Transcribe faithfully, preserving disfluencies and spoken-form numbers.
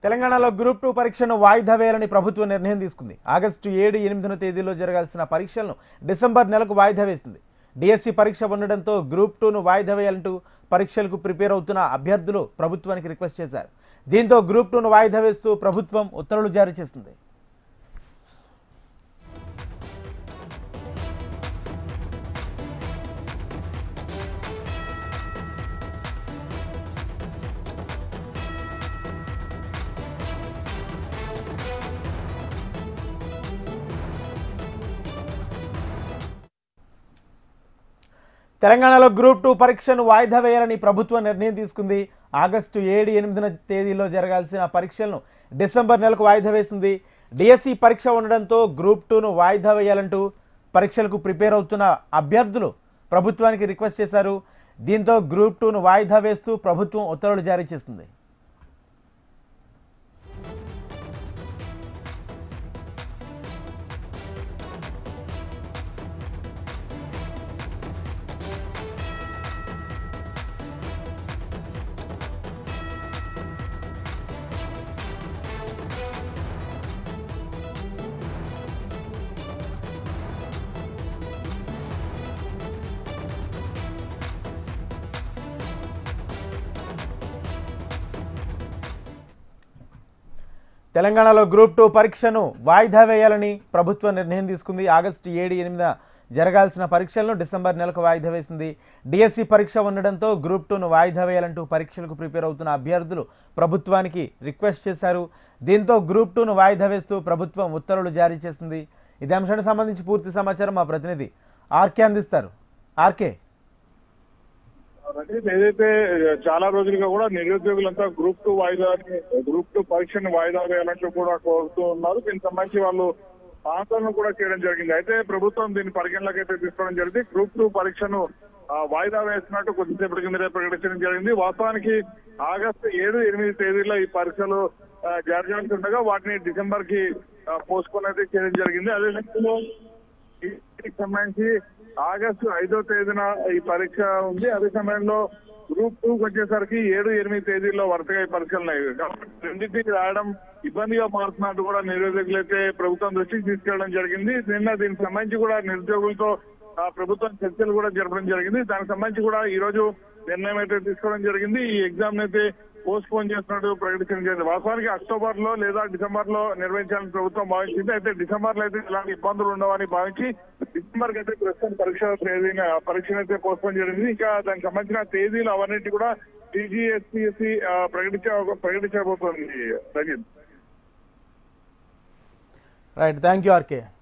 తెలంగాణలో group two పరీక్షను వాయిదా వేయాలని ప్రభుత్వం నిర్ణయం తీసుకుంది. ఆగస్టు ఏడు ఎనిమిదిన తేదీలో జరగాల్సిన పరీక్షలను డిసెంబర్ నెలకు వాయిదా వేసింది. డిఎస్సి పరీక్ష ఉండడంతో గ్రూప్ టూను వాయిదా వేయాలంటూ పరీక్షలకు ప్రిపేర్ అవుతున్న అభ్యర్థులు ప్రభుత్వానికి రిక్వెస్ట్ చేశారు. దీంతో గ్రూప్ టూను వాయిదా వేస్తూ ప్రభుత్వం ఉత్తర్వులు జారీ చేసింది. తెలంగాణలో గ్రూప్ టూ పరీక్షను వాయిదా వేయాలని ప్రభుత్వం నిర్ణయం తీసుకుంది. ఆగస్టు ఏడు ఎనిమిదిన తేదీలో జరగాల్సిన పరీక్షలను డిసెంబర్ నెలకు వాయిదా వేసింది. డిఎస్సి పరీక్ష ఉండడంతో గ్రూప్ టూను వాయిదా వేయాలంటూ పరీక్షలకు ప్రిపేర్ అవుతున్న అభ్యర్థులు ప్రభుత్వానికి రిక్వెస్ట్ చేశారు. దీంతో గ్రూప్ టూను వాయిదా వేస్తూ ప్రభుత్వం ఉత్తర్వులు జారీ చేసింది. తెలంగాణలో గ్రూప్ టూ పరీక్షను వాయిదా వేయాలని ప్రభుత్వం నిర్ణయం తీసుకుంది. ఆగస్టు ఏడు ఎనిమిదిన జరగాల్సిన పరీక్షలను డిసెంబర్ నెలకు వాయిదా వేసింది. డిఎస్సి పరీక్ష ఉండడంతో గ్రూప్ టూను వాయిదా వేయాలంటూ పరీక్షలకు ప్రిపేర్ అవుతున్న అభ్యర్థులు ప్రభుత్వానికి రిక్వెస్ట్ చేశారు. దీంతో గ్రూప్ టూను వాయిదా వేస్తూ ప్రభుత్వం ఉత్తర్వులు జారీ చేసింది. ఇదే అంశానికి సంబంధించి పూర్తి సమాచారం మా ప్రతినిధి ఆర్కే అందిస్తారు. ఆర్కే, ఏదైతే చాలా రోజులుగా కూడా నిరుద్యోగులంతా గ్రూప్ టూ వాయిదా గ్రూప్ టూ పరీక్షను వాయిదా వేయాలంటూ కూడా కోరుతూ ఉన్నారు. దీనికి సంబంధించి వాళ్ళు ఆందోళన కూడా చేయడం జరిగింది. అయితే ప్రభుత్వం దీన్ని పరిగణలోకి అయితే తీసుకోవడం జరిగింది. గ్రూప్ టూ పరీక్షను వాయిదా వేస్తున్నట్టు కొద్దిసేపటి కింద ప్రకటించడం జరిగింది. వాస్తవానికి ఆగస్టు ఏడు ఎనిమిది తేదీలో ఈ పరీక్షలు జరగాల్సి ఉండగా వాటిని డిసెంబర్ కి పోస్ట్పోన్ అయితే చేయడం జరిగింది. అదే లెక్కలో సంబంధించి ఆగస్టు ఐదో తేదీన ఈ పరీక్ష ఉంది. అదే సమయంలో గ్రూప్ టూ వచ్చేసరికి ఏడు ఎనిమిది తేదీల్లో వరుసగా ఈ పరీక్షలు ఉన్నాయి. కాబట్టి రెండింటికి రాయడం ఇబ్బందిగా మారుతున్నట్టు కూడా నిరుద్యోగులు అయితే ప్రభుత్వం దృష్టికి తీసుకెళ్లడం జరిగింది. నిన్న దీనికి సంబంధించి కూడా నిరుద్యోగులతో ప్రభుత్వం చర్చలు కూడా జరపడం జరిగింది. దానికి సంబంధించి కూడా ఈ రోజు నిర్ణయం అయితే తీసుకోవడం జరిగింది. ఈ ఎగ్జామ్ అయితే పోస్ట్ పోన్ చేస్తున్నట్టు ప్రకటించడం జరిగింది. వాస్తవానికి అక్టోబర్ లో లేదా డిసెంబర్ లో నిర్వహించాలని ప్రభుత్వం భావించింది. అయితే డిసెంబర్ లో అయితే ఇలాంటి ఇబ్బందులు ఉండవని భావించి డిసెంబర్ కి అయితే ప్రస్తుతం పరీక్ష తేదీని పరీక్షను అయితే పోస్ట్ పోన్ జరిగింది. ఇంకా దానికి సంబంధించిన తేదీలు అవన్నిటి కూడా టీజీఎస్పీఎస్సీ ప్రకటించ ప్రకటించబోతోంది. Right, thank you RK.